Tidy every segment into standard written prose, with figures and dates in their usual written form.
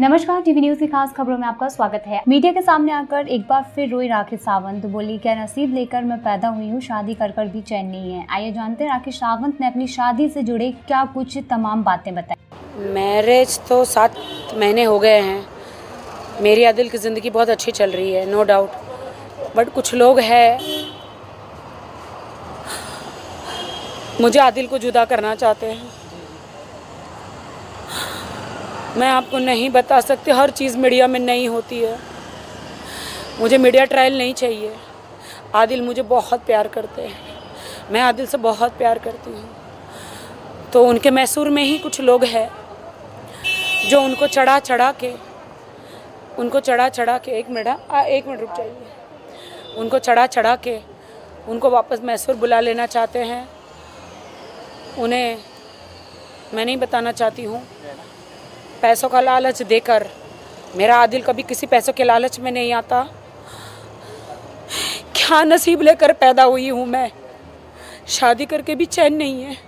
नमस्कार, TV news की खास खबरों में आपका स्वागत है। मीडिया के सामने आकर एक बार फिर रोई राखी सावंत। बोली, क्या नसीब लेकर मैं पैदा हुई हूँ, शादी कर कर भी चैन नहीं है। आइए जानते हैं राखी सावंत ने अपनी शादी से जुड़े क्या कुछ तमाम बातें बताई। मैरिज तो 7 महीने हो गए हैं। मेरी आदिल की ज़िंदगी बहुत अच्छी चल रही है, नो डाउट। बट कुछ लोग हैं मुझे आदिल को जुदा करना चाहते हैं। मैं आपको नहीं बता सकती, हर चीज़ मीडिया में नहीं होती है। मुझे मीडिया ट्रायल नहीं चाहिए। आदिल मुझे बहुत प्यार करते हैं, मैं आदिल से बहुत प्यार करती हूँ। तो उनके मैसूर में ही कुछ लोग हैं जो उनको चढ़ा चढ़ा के एक मिनट रुक जाइए, उनको चढ़ा चढ़ा के उनको वापस मैसूर बुला लेना चाहते हैं। उन्हें मैं नहीं बताना चाहती हूँ, पैसों का लालच देकर। मेरा आदिल कभी किसी पैसों के लालच में नहीं आता। क्या नसीब लेकर पैदा हुई हूँ मैं, शादी करके भी चैन नहीं है।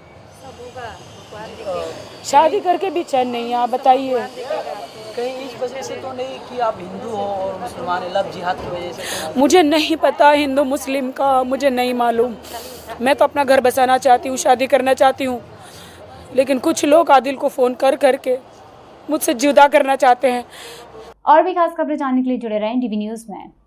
शादी करके भी चैन नहीं है। आप बताइए, कहीं इस वजह से तो नहीं कि आप हिंदू हो और मुसलमान लव जिहाद की वजह से तो? मुझे नहीं पता हिंदू मुस्लिम का, मुझे नहीं मालूम। मैं तो अपना घर बसाना चाहती हूँ, शादी करना चाहती हूँ। लेकिन कुछ लोग आदिल को फ़ोन कर करके मुझसे जुदा करना चाहते हैं। और भी खास खबरें जानने के लिए जुड़े रहें टीवी न्यूज में।